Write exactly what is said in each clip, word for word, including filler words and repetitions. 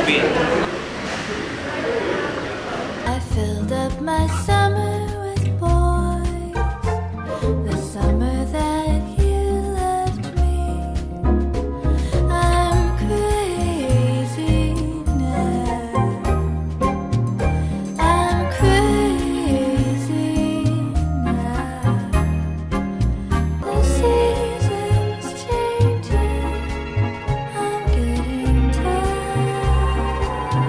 be. I filled up my summer with boys, the summer that you left me. I'm crazy now. I'm crazy now. The seasons changing. I'm getting tired.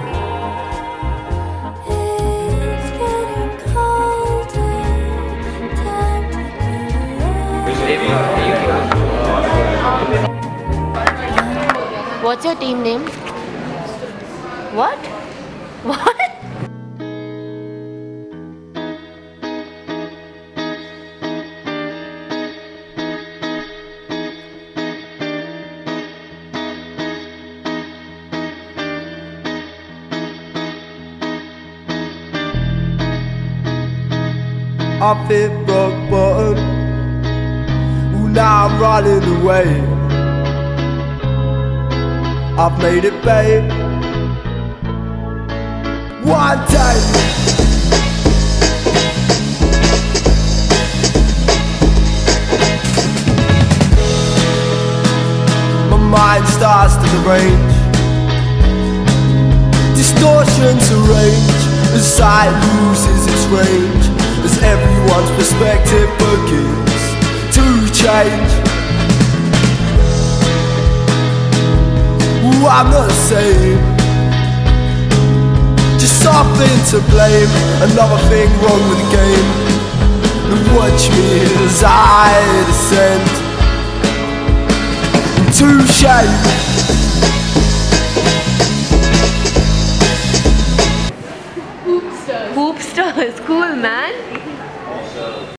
It's getting colder. Time to go. What's your team name? What? What? I've hit rock bottom. Ooh, now I'm running away. I've made it, babe. One day my mind starts to derange. Distortions arrange as sight loses its range, as everyone's perspective begins to change. Ooh, I'm not the same, just something to blame, another thing wrong with the game. And watch me as I descend into shame. Hoopsters, cool man.